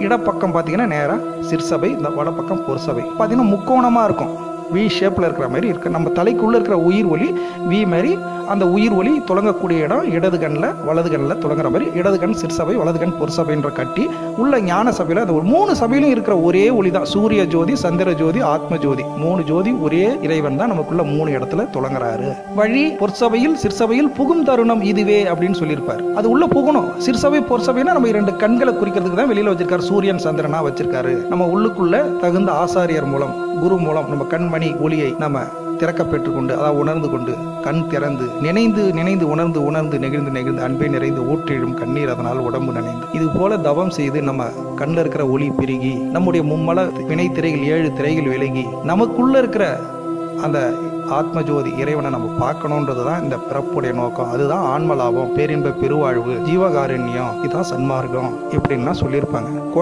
இடப்பக்கம் பார்த்தீங்கன்னா நேராக சிற்சபை, இந்த வடப்பக்கம் பொற்சபை. பார்த்தீங்கன்னா முக்கோணமாக இருக்கும், வி ஷேப்பில் இருக்கிற மாதிரி இருக்குது. நம்ம தலைக்குள்ளே இருக்கிற உயிர் ஒளி வி மாதிரி, அந்த உயிர் ஒளி தொடங்கக்கூடிய இடம் இடது கண்ணில் வலது கண்ணில் தொடங்குற மாதிரி, இடது கண் சிற்சபை, வலது கண் பொற்சபைன்ற கட்டி உள்ள ஞான சபையில் அந்த 3 சபையிலும் இருக்கிற ஒரே ஒளி தான். சூரிய ஜோதி, சந்திர ஜோதி, ஆத்ம ஜோதி, 3 ஜோதி ஒரே இறைவன் தான் நமக்குள்ள 3 இடத்துல தொடங்குறாரு. வழி பொற்சபையில் சிற்சபையில் புகும் தருணம் இதுவே அப்படின்னு சொல்லியிருப்பார். அது உள்ள புகணும். சிற்சபை பொற்சபைனா நம்ம 2 கண்களை குறிக்கிறதுக்கு தான் வெளியில வச்சிருக்காரு, சூரியன் சந்திரனா வச்சிருக்காரு. நம்ம உள்ளுக்குள்ள தகுந்த ஆசாரியர் மூலம், குரு மூலம் நம்ம கண்மணி ஒளியை நம்ம திறக்க பெற்றுக்கொண்டு, அதாவது உணர்ந்து கொண்டு, கண் திறந்து நினைந்து நினைந்து உணர்ந்து உணர்ந்து நெகிழ்ந்து நெகிழ்ந்து அன்பை நிறைந்து ஊற்றிடும் கண்ணீர் அதனால் உடம்பு நனைந்து, இது போல தவம் செய்து நம்ம கண்ணில் இருக்கிற ஒளி பெருகி நம்முடைய மும்மல வினை திரைகள் 7 திரைகள் விலகி நமக்குள்ள இருக்கிற அந்த ஆத்ம ஜோதி இறைவனை நம்ம பார்க்கணுன்றது தான் இந்த பிறப்புடைய நோக்கம். அதுதான் ஆன்ம லாபம், பேரின்ப பெருவாழ்வு, ஜீவகாருண்யம், இதுதான் சன்மார்க்கம் இப்படின்லாம் சொல்லியிருப்பாங்க.